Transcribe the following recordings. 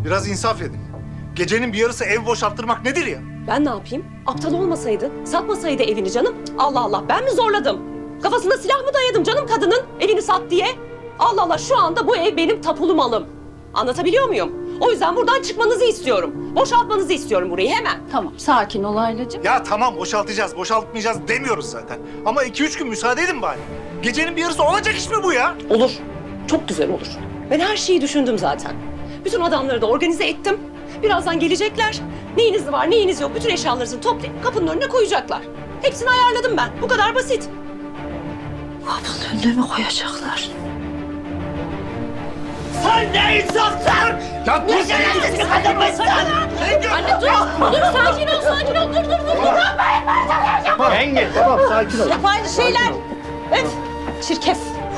Biraz insaf edin. Gecenin bir yarısı ev boşalttırmak nedir ya? Ben ne yapayım? Aptal olmasaydı, satmasaydı evini canım. Allah Allah, ben mi zorladım? Kafasına silah mı dayadım canım kadının evini sat diye? Allah Allah, şu anda bu ev benim tapulu malım. Anlatabiliyor muyum? O yüzden buradan çıkmanızı istiyorum. Boşaltmanızı istiyorum burayı hemen. Tamam, sakin ol Aylacığım. Ya tamam boşaltacağız, boşaltmayacağız demiyoruz zaten. Ama 2-3 gün müsaade edin bari. Gecenin bir yarısı olacak iş mi bu ya? Olur. Çok güzel olur. Ben her şeyi düşündüm zaten. Bütün adamları da organize ettim. Birazdan gelecekler. Neyiniz var, neyiniz yok, bütün eşyalarınızı toplayıp kapının önüne koyacaklar. Hepsini ayarladım ben. Bu kadar basit. Kapının önüne mi koyacaklar? Sen ne insafsın? Ya dur sen bir kadın mısın? Anne dur, sakin ol, sakin ol. Dur. Yenge tamam sakin ol. Hep aynı şeyler. Öf, çirkef.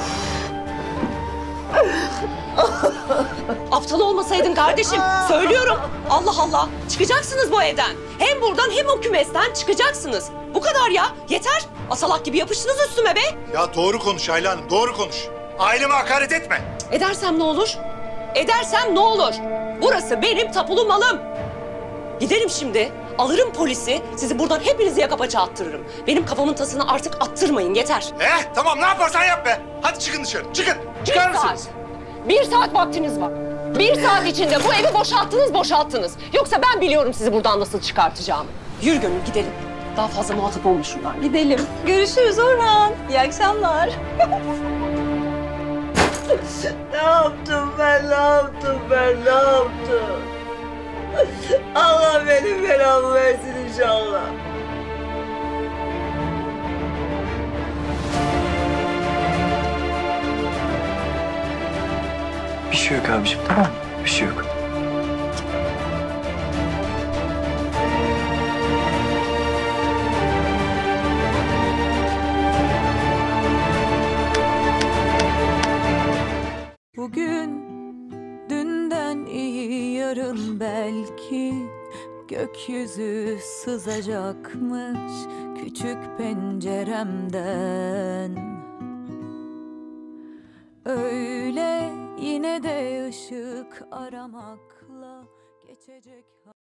Aptal olmasaydın kardeşim, söylüyorum. Allah Allah, çıkacaksınız bu evden. Hem buradan hem o kümesten çıkacaksınız. Bu kadar ya, yeter. Asalak gibi yapıştınız üstüme be. Ya doğru konuş Ayla Hanım, doğru konuş. Aileme hakaret etme. Edersem ne olur? Edersem ne olur? Burası benim tapulu malım. Giderim şimdi, alırım polisi, sizi buradan hepinizi yaka paça attırırım. Benim kafamın tasını artık attırmayın, yeter. Tamam ne yaparsan yap be. Hadi çıkın dışarı, çıkın. Çıkar mısınız? Bir saat vaktiniz var. Bir saat içinde bu evi boşalttınız. Yoksa ben biliyorum sizi buradan nasıl çıkartacağımı. Yürü Gönül, gidelim. Daha fazla muhatap olmuşumlar. Gidelim. Görüşürüz Orhan. İyi akşamlar. Ne yaptım ben, ne yaptım ben, ne yaptım? Allah benim belamı versin inşallah. Bir şey yok abiciğim, tamam mı? Bir şey yok. Bugün dünden iyi, yarın belki gökyüzü sızacakmış küçük penceremden. Öyle yine de ışık aramakla geçecek.